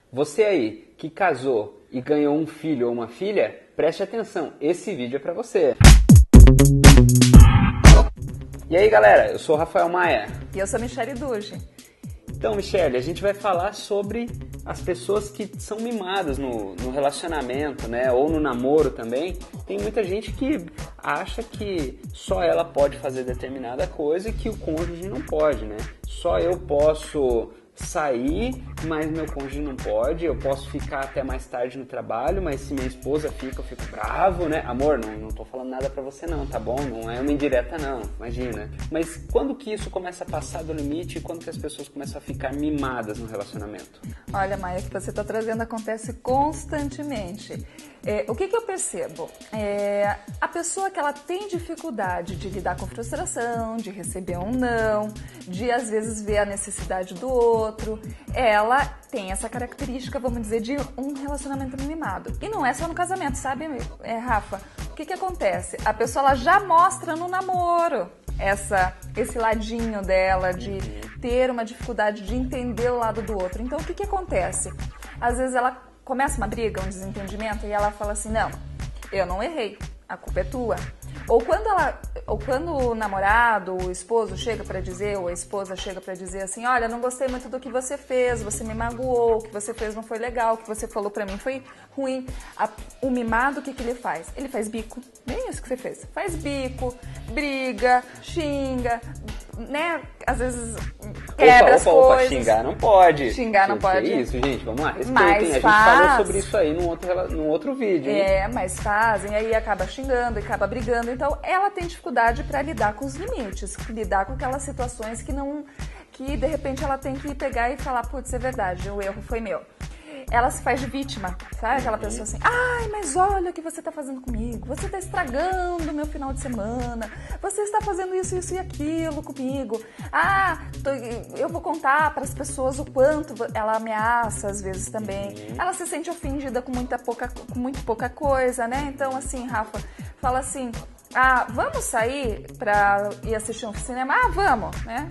Você aí que casou e ganhou um filho ou uma filha, preste atenção, esse vídeo é pra você. E aí galera, eu sou o Rafael Maia. E eu sou a Michele Duge. Então, Michele, a gente vai falar sobre as pessoas que são mimadas no relacionamento, né? Ou no namoro também. Tem muita gente que acha que só ela pode fazer determinada coisa e que o cônjuge não pode, né? Só eu posso sair, mas meu cônjuge não pode. Eu posso ficar até mais tarde no trabalho, mas se minha esposa fica, eu fico bravo, né? Amor, não tô falando nada pra você não, tá bom? Não é uma indireta não, imagina. Mas quando que isso começa a passar do limite e quando que as pessoas começam a ficar mimadas no relacionamento? Olha, Maia, o que você está trazendo acontece constantemente. O que eu percebo? A pessoa que ela tem dificuldade de lidar com frustração, de receber um não, de às vezes ver a necessidade do outro, ela tem essa característica, vamos dizer, de um relacionamento mimado. E não é só no casamento, sabe, Rafa? O que acontece? A pessoa ela já mostra no namoro esse ladinho dela de ter uma dificuldade de entender o lado do outro. Então, o que acontece? Às vezes ela começa uma briga, um desentendimento, e ela fala assim, não, eu não errei, a culpa é tua. Ou quando o namorado, o esposo chega pra dizer, ou a esposa chega pra dizer assim, olha, não gostei muito do que você fez, você me magoou, o que você fez não foi legal, o que você falou pra mim foi ruim. O mimado, o que ele faz? Ele faz bico, bem isso que você fez. Faz bico, briga, xinga, né? Às vezes quebra as coisas. Xingar não pode. Xingar não pode. Que isso, gente, vamos lá, respeitem. Mas a gente falou sobre isso aí num outro vídeo. Mas fazem, aí acaba xingando, acaba brigando. Então, ela tem dificuldade para lidar com os limites, lidar com aquelas situações que de repente ela tem que pegar e falar, putz, é verdade, o erro foi meu. Ela se faz de vítima, sabe? Aquela pessoa assim, ai, mas olha o que você está fazendo comigo, você está estragando o meu final de semana, você está fazendo isso, isso e aquilo comigo. Eu vou contar para as pessoas o quanto ela ameaça às vezes também. Ela se sente ofendida com muito pouca coisa, né? Então, assim, Rafa, fala assim, vamos sair pra ir assistir um cinema? Vamos, né?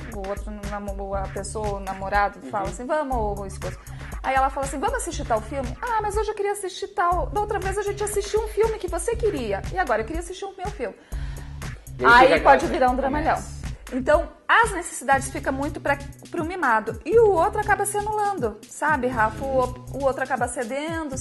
O namorado fala assim, vamos, o esposo. Aí ela fala assim, vamos assistir tal filme? Mas hoje eu queria assistir tal. Da outra vez a gente assistiu um filme que você queria. E agora eu queria assistir o meu filme. Aí pode virar um dramalhão. Então, as necessidades ficam muito pro mimado. E o outro acaba se anulando, sabe, Rafa? O outro acaba cedendo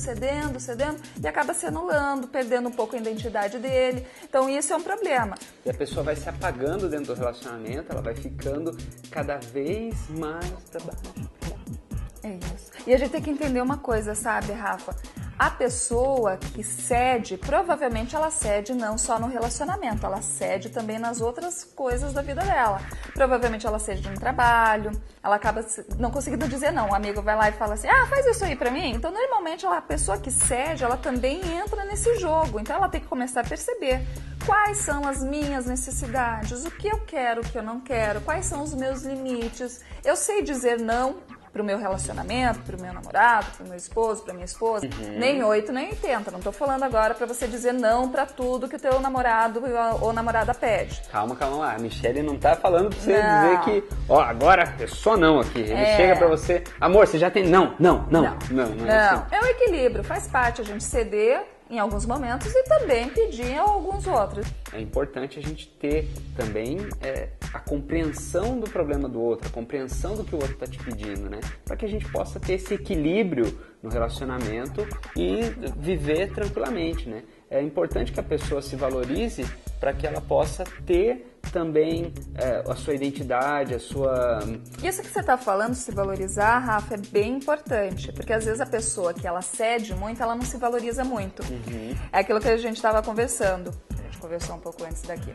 e acaba se anulando, perdendo um pouco a identidade dele. Então, isso é um problema. E a pessoa vai se apagando dentro do relacionamento, ela vai ficando cada vez mais pra baixo. É isso. E a gente tem que entender uma coisa, sabe, Rafa? A pessoa que cede, provavelmente ela cede não só no relacionamento, ela cede também nas outras coisas da vida dela. Provavelmente ela cede no trabalho, ela acaba não conseguindo dizer não. O amigo vai lá e fala assim, faz isso aí pra mim. Então, normalmente, a pessoa que cede, ela também entra nesse jogo. Então, ela tem que começar a perceber quais são as minhas necessidades, o que eu quero, o que eu não quero, quais são os meus limites. Eu sei dizer não pro meu relacionamento, pro meu namorado, pro meu esposo, pra minha esposa, nem 8, nem 80. Não tô falando agora pra você dizer não pra tudo que o teu namorado ou namorada pede. Calma lá. A Michele não tá falando pra você dizer que, agora é só não aqui. Ele chega pra você, amor, você já tem não. Não. É o equilíbrio, faz parte a gente ceder em alguns momentos e também pedir em alguns outros. É importante a gente ter também a compreensão do problema do outro, a compreensão do que o outro está te pedindo, né? Para que a gente possa ter esse equilíbrio no relacionamento e viver tranquilamente, né? É importante que a pessoa se valorize para que ela possa ter também a sua identidade, a sua... Isso que você está falando, se valorizar, Rafa, é bem importante, porque às vezes a pessoa que ela cede muito, ela não se valoriza muito. É aquilo que a gente estava conversando. A gente conversou um pouco antes daqui.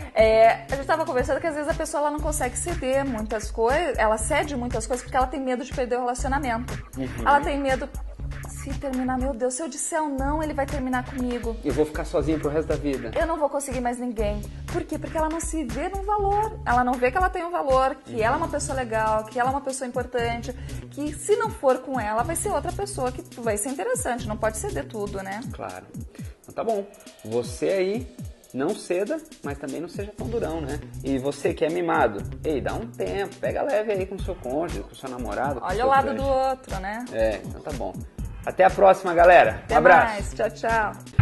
A gente estava conversando que às vezes a pessoa ela não consegue ceder muitas coisas, ela cede muitas coisas porque ela tem medo de perder o relacionamento. Ela tem medo... Se terminar, meu Deus, se eu disser um não, ele vai terminar comigo. Eu vou ficar sozinha pro resto da vida. Eu não vou conseguir mais ninguém. Por quê? Porque ela não se vê num valor. Ela não vê que ela tem um valor, que ela é uma pessoa legal, que ela é uma pessoa importante, que se não for com ela, vai ser outra pessoa que vai ser interessante. Não pode ceder tudo, né? Claro. Então tá bom. Você aí não ceda, mas também não seja tão durão, né? E você que é mimado, ei, dá um tempo, pega leve aí com o seu cônjuge, com o seu namorado. Olha o lado do outro, né? Então tá bom. Até a próxima, galera. Até mais. Tchau, tchau.